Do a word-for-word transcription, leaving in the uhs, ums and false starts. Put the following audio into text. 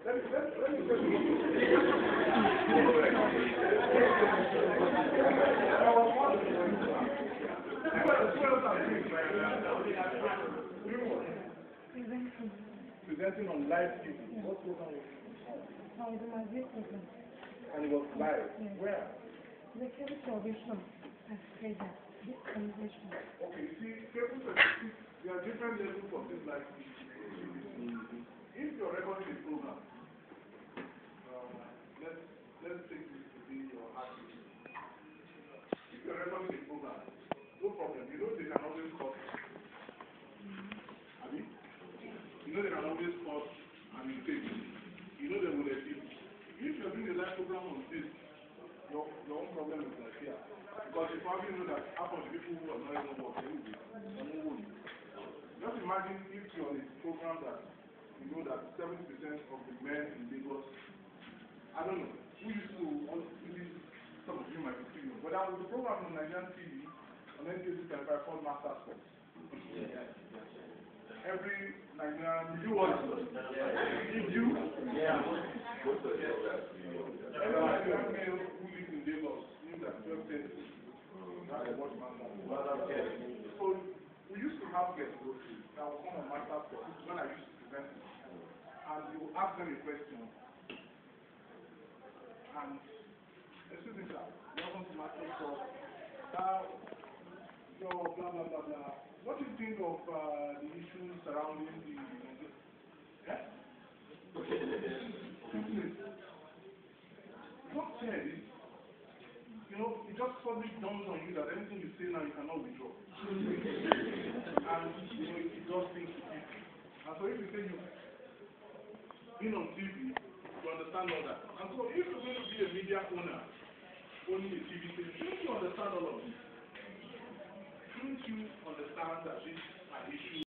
Let me, let me, let me tell you. I was wondering. Presenting on live T V. What program was it? No, it was this program. And it was live. Yes. Where? The cable television has said that this conversation. Okay, you see, cable television, there are different levels of this live T V. If you're recording a program, uh, let's let's take this to be your hard disk. If you're recording a program, no problem. You know they can always cut. I mean, you know they can always cut and mistake. You know they will edit. If you're doing a live program on this, your your own problem is like here. Because you probably know that half of the people who are not even working will be. Just imagine if you're on a program that you know that seventy percent of the men in Lagos, I don't know, who used to, maybe some of you might be thinking, but there was a program on Nigerian T V on N T V twenty-five called Master Sports. Yeah. Every Nigerian, did you watch it? Did you? Yeah. Every Nigerian male who lives in Lagos knew that twelve thirty, that's what Master Sports. So we used to have guests that would come on Master Sports when I used to present it. And you will ask them a question. And, excuse me, sir, welcome to Master Sports. Now, your blah, blah, blah, blah. What do you think of uh, the issues surrounding the. Yeah? Don't say this. You know, it just suddenly dawns on you that anything you say now you cannot withdraw. And, you know, it does things to people. And so if you say you've been on T V, you understand all that. And so if you're going to be a media owner, owning a T V station, shouldn't you understand all of this? Shouldn't you understand that these are issues?